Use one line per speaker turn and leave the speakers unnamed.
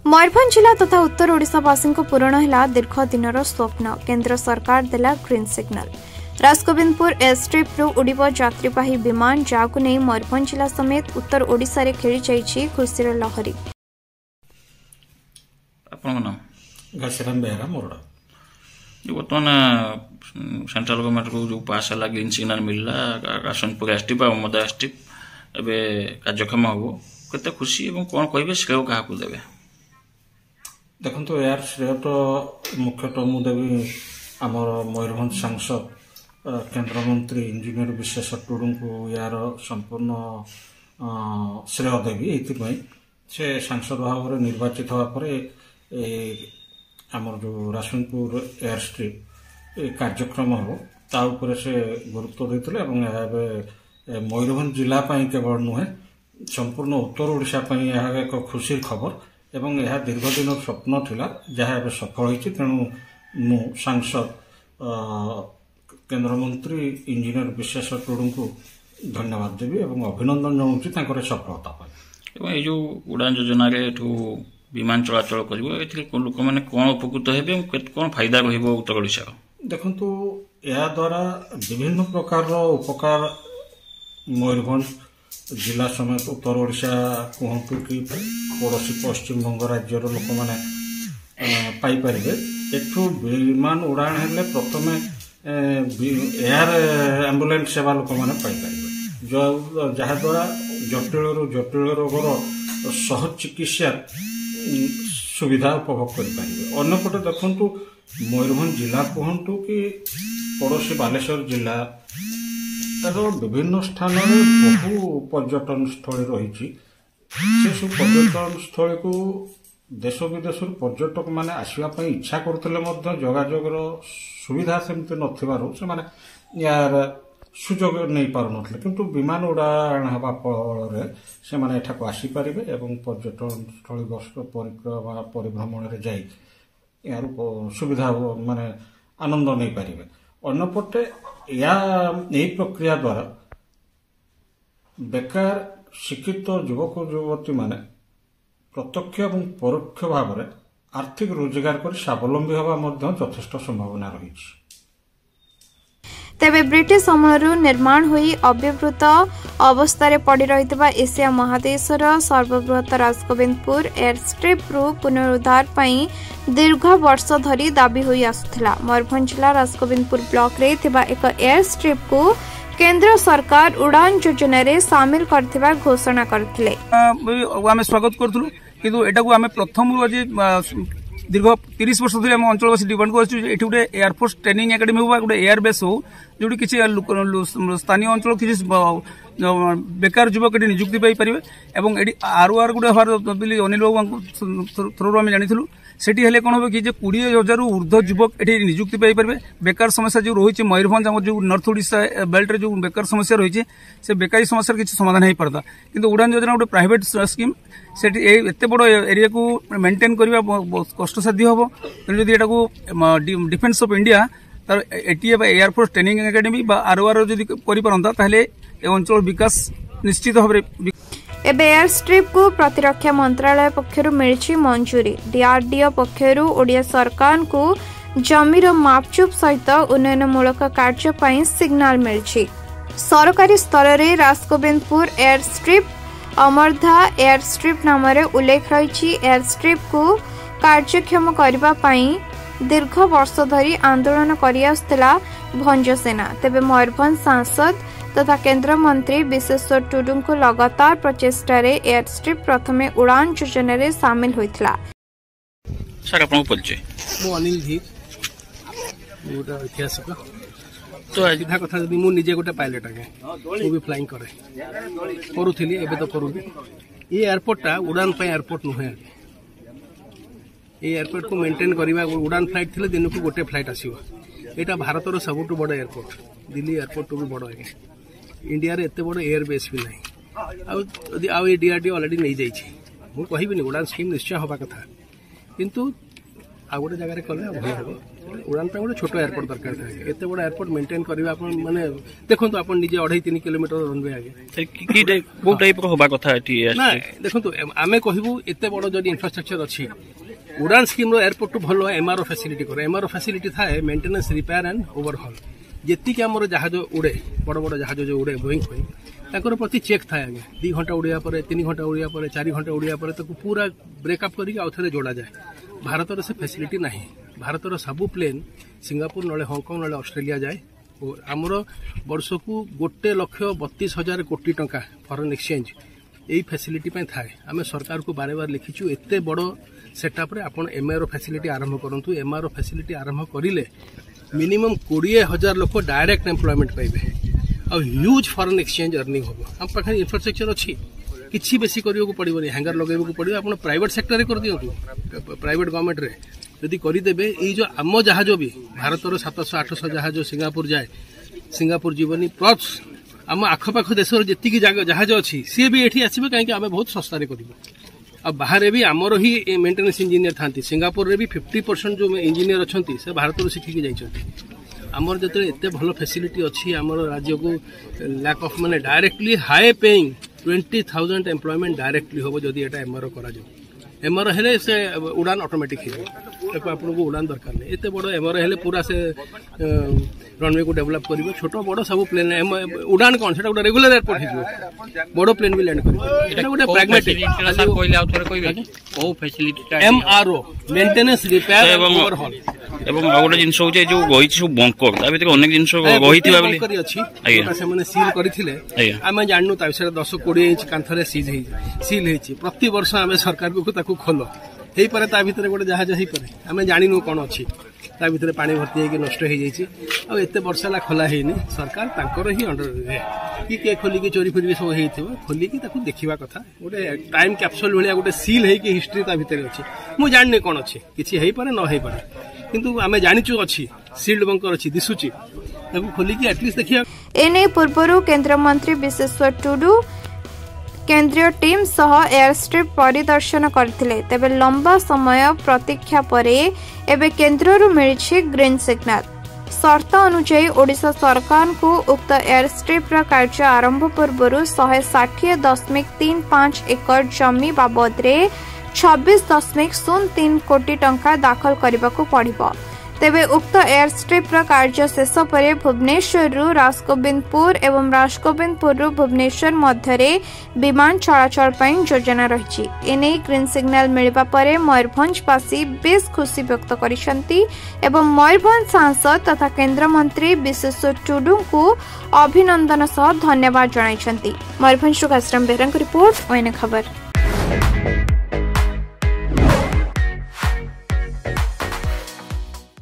मयूरभंज जिला तथा उत्तर ओडिशावासी पूरण है दीर्घ दिन स्वप्न। केंद्र सरकार देला ग्रीन सिग्नल। राजगोविंदपुर एयरस्ट्रिप रु उड़िब यात्रीवाही विमान जहां नहीं मयूरभंज जिला समेत उत्तर ओडिशा रे खेली जाइछि खुशीर लहरी।
बर्तमान सेंट्रल गवर्नमेंट को जो पास है ग्रीन सिग्नल मिलला राजगोविंदपुर एयरस्ट्रिप और मोदा एयरस्ट्रिप एबे कार्यक्षम हो केते खुशी एवं कोन कहबे श्रेय काहा को देबे।
देखो तो यार श्रेय तो मुख्यतः मुदेवी आमर मयूरभंज सांसद केंद्र मंत्री इंजीनियर विशेष टुडू को यार संपूर्ण श्रेय देवी ये से सांसद भाव में निर्वाचित होगा आमर जो राजगोविंदपुर एयरस्ट्रिप कार्यक्रम हम ताऊपर से गुरुत्व देते मयूरभंज जिला केवल नुहे संपूर्ण उत्तर ओडिशा एक खुशी खबर एवं यह दीर्घ दिन स्वप्न थिला जहाँ एवं सफल होती। तेणु मु सांसद केंद्र मंत्री इंजीनियर विशेष टुडू को धन्यवाद देवी और अभिनंदन जनाऊँ सफलता पर।
ये जो उड़ान योजना विमान चलाचल कर लोक मैंने कौन उपकृत हे कौन फायदा उत्तर ओडिशा।
देखु या द्वारा विभिन्न प्रकार उपकार मयूरभंज जिला समेत उत्तर ओडिशा कहतु कि पड़ोशी पश्चिम बंग राज्यर लोक मैंने पाइपर एठू विमान उड़ान हेले प्रथम एयर एम्बुलेंस सेवा लोक मैंने पाइपर जहाद्वारा जटिल रोगर सहज चिकित्सा सुविधा उपभोग करें। अन्यपटे देखु मयूरभंज जिला कहतु कि पड़ोशी बालेश्वर जिला विभिन्न स्थान में बहु पर्यटन स्थली रही सब पर्यटन स्थली को देश विदेश पर्यटक मैंने आसवाई इच्छा करते जोगाजोगर सुविधा सेमती न यार सुजोग नहीं पार न किंतु विमान उड़ान हवा फल से एठाक आसीपारे और पर्यटन स्थली गस्त परिक्रमा परिभ्रमण में जाई यार सुविधा माने आनंद नहीं पारे। अन्यपटे या यही प्रक्रिया द्वारा बेकार शिक्षित युवक युवती माने प्रत्यक्ष और परोक्ष भाव में आर्थिक रोजगार कर स्वावलंबी हवा यथेष्ट संभावना रही।
तेबे ब्रिटिश अमलरू निर्माण होई अव्यवृत अवस्था पड़ी रही एशिया महादेशर सर्वबृहत राजगोविंदपुर एयरस्ट्रिप रु पुनरुद्धार पई दीर्घ वर्ष धरी दाबी होई आसुथिला। मयूरभंज जिला राजगोविंदपुर ब्लॉक रे थिबा एक एयरस्ट्रिप को केंद्र सरकार उड़ान योजना रे शामिल करथिबा घोषणा करथिले।
आमे स्वागत करथुलु किंतु एटा को आमे प्रथम आज दीर्घ 30 वर्ष धरी अंचलवासी डिमांड कर गोटे एयरफोर्स ट्रेनिंग एकेडमी हो गोटे एयरबेस हो जो किसी स्थानीय अंचल किसी बेकार युवक ये निजुक्ति पाइपर और आर गोटे हर अनिल बाबू थ्रू आम जानी सेठी हेले कौन हम कि 20,000 ऊर्ध्व युवक ये निजुक्ति पाइपर। बेकार समस्या जो रही मयूरभंज आम जो नॉर्थ ओडिशा बेल्ट जो बेकार समस्या रही से बेकारी समस्या किसी समाधान हो पारता किंतु उड़ान योजना गोटे प्राइवेट स्कीम से एत बड़ एरिया को मेंटेन करने बहुत कष्टसाध्य हम तेणु जदि यहाँ डिफेन्स ऑफ इंडिया तार एटी एयरफोर्स ट्रेनिंग एकेडमी आर जदि कर अंचल विकास निश्चित भाव।
एबे एयरस्ट्रिप को प्रतिरक्षा मंत्रालय पक्षरु मिलछि मंजूरी। डीआरडीओ पक्षरु ओडिया सरकार को जमीर मापचुप सहित उन्नयनमूलक कार्य पई सिग्नल मिलछि। सरकारी स्तर रे राजगोविंदपुर एयरस्ट्रिप अमरधा एयरस्ट्रिप नाम रे उल्लेख रही। एयरस्ट्रिप को कार्यक्षम करबा पई दीर्घ वर्ष धरी आंदोलन करि आसुतला भंज सेना। तेबे मयूरभंज सांसद तथा केंद्र मंत्री विशेश्वर टुडू को लगातार प्रचेष्टा रे एयरस्ट्रिप प्रथमे उड़ान योजना रे शामिल होइतला।
सर आपन परिचय
मो अनिल धीर गोटा ऐतिहासिक तो आजिधा कथा जदि मु निजे गोटे पायलट आगे मु भी फ्लाइंग करे करूथिली एबे तो करूबी। ये एयरपोर्टटा उड़ान पे एयरपोर्ट नुहे। ये एयरपोर्ट को मेंटेन करबा उड़ान फ्लाइट थिले दिन को गोटे फ्लाइट आसीबो। एटा भारतर सबुठ बड़ एयरपोर्ट दिल्ली एयरपोर्ट तो भी बड़ आगे इंडिया रे एते बड़ एयरबेस भी नहीं आ डीआरडीओ ऑलरेडी नहीं जाइए। मु कहबी उड़ान स्कीम निश्चय हवा कथा किंतु आउ गोटे जगह कले भय हम उड़ान गोटे छोट एयरपोर्ट दरकार था एत बड़ एयरपोर्ट मेंटेन करवा माने देखो आप निजे 2.5-3 किलोमीटर रनवे आगे
कौ टाइप होगा कथा
ना देखो आम कहूँ एत बड़ जो इंफ्रास्ट्रक्चर अच्छी उड़ान स्कीम एयरपोर्ट भल एमआरओ फैसिलिटी कर एमआरओ फैसिलिटी थाए मेंटेनेंस रिपेयर एंड ओवरहॉल जी आम जहाज उड़े बड़ बड़ जहाज जो उड़े बोईंग ताकर प्रति चेक थाए आगे 2 घंटा उड़िया 3 घंटा उड़िया 4 घंटा उड़िया पूरा ब्रेकअप करके आउ थे जोड़ा जाए भारत से फैसिलिटी ना भारत सबू प्लेन सिंगापुर ना हांगकांग ना ऑस्ट्रेलिया जाए और आमर वर्ष को 1,32,000 कोटी टंका फॉरेन एक्सचेंज यही फैसिलिटी थाए आम सरकार को बारे बार लिखीचु एत बड़ सेटअप रे आपण एमआरओ फैसिलिटी आरंभ करंतु एमआरओ फैसिलिटी आरंभ करिले मिनिमम 20,000 लोक डायरेक्ट एम्प्लॉयमेंट पाइबे और ह्यूज फॉरेन एक्सचेंज अर्निंग हो हम पाखे इंफ्रास्ट्रक्चर अच्छी किसी बेसी करियो पड़ोनी हैंगर लगेबू पड़ो आप प्राइवेट सेक्टर रे कर दिंतु प्राइवेट गवर्नमेंट रे यदि करदेवे ये जो आम जहाज भी भारतर 700-800 जहाज सिंगापुर जाए सिंगापुर जीवनी प्लस आम आखपाख देश जी जहाज अच्छी सी भी ये आसवे कहीं आम बहुत सस्तार करूँ अब बाहर भी आमर ही मेंटेनेंस इंजीनियर था सिंगापुर रे भी 50% जो इंजीनियर अच्छा से भारत शिखिकी जाइए आमर जो एत भल फैसिलिटी अच्छी आमर राज्य को लैक ऑफ माने directly high paying 20,000 employment directly हम जदि एटा एमआरओ करा एमआरओ हेले से उड़ान ऑटोमेटिक हो आपको उड़ान दरकार नहीं एत बड़ एमआरओ हेले पूरा से रनवे को डेवलप कर छोट बड़ सब प्लेन उड़ान कौन से गोटे रेगुलर एयरपोर्ट हो बड़ प्लेन भी लैंड कर गोटे pragmatic MRO maintenance repair overhaul
एवं गोटे जिन जो गई सब बंकर ता भीतर अनेक जिन गई
अच्छी सील करते आम जानू ता 10-20 इंच कांथरे सील होती प्रति वर्ष आम सरकार को खोल हो पारे ता भीतर गोटे जहाज हो पारे आम जाणु कौन अच्छी ता भीतर पानी भर्ती होगी नष्ट हो एत वर्ष है खोला है सरकार तांकर ही अंडर कि खोलिकी चोरी फोरी सब हो खोलिकी देखा कथा गोटे टाइम कैप्सूल भाया गोटे सील होगी हिस्ट्री ता भीतर अच्छी मुझे जानी कौन अच्छी किसी हो पारे न हो पारे किंतु आम जाचु अच्छी सील्ड बंकर अच्छी दिशुची खोलिकी एटलिस्ट देखिए
एने पूर्व केंद्र मंत्री विश्वेश्वर टुडू केंद्रीय टीम सह एयर स्ट्रिप परिदर्शन करथिले तेबे लंबा समय प्रतीक्षा परे एबे केंद्ररु मिलिछि ग्रीन सिग्नल शर्त अनुसार ओडिशा सरकार को उक्त एयर स्ट्रिप कार्य आरंभ पूर्व 160.35 एकड़ जमी बाबद 26.03 कोटी टंका दाखल करने पड़िबो तेबे उक्त एयर स्ट्रिप कार्य शेष पर भुवनेश्वर राजगोबिंदपुर एवं राजगोबिंदपुर भुवनेश्वर मध्य विमान चलाचल पर योजना रही एने ग्रीन सिग्नल मिलवा पर मयूरभंजवासी बेस खुशी व्यक्त करिसेंती एवं मयूरभंज सांसद तथा केंद्र मंत्री विश्वेश्वर टुडू को अभिनंदन सह धन्यवाद जणाइछंती। मयूरभंज घासराम बेहरा रिपोर्ट ओएन खबर।